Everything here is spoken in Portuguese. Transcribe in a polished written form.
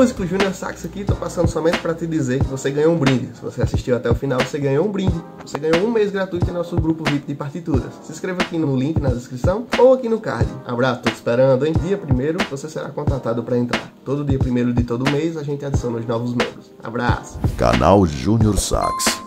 músico, Júnior Sax aqui, tô passando somente para te dizer que você ganhou um brinde. Se você assistiu até o final, você ganhou um brinde. Você ganhou um mês gratuito em nosso grupo VIP de partituras. Se inscreva aqui no link na descrição ou aqui no card. Abraço, tô te esperando, hein? Dia 1º você será contatado para entrar. Todo dia 1º de todo mês a gente adiciona os novos membros. Abraço. Canal Júnior Sax.